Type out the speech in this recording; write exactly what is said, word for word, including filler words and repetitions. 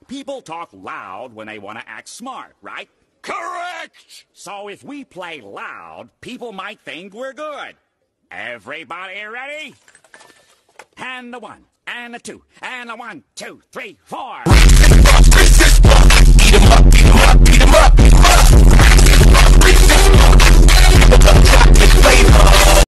People talk loud when they want to act smart, right? Correct! So if we play loud, people might think we're good. Everybody ready? And the one, and the two, and the one, two, three, four. Eat 'em up.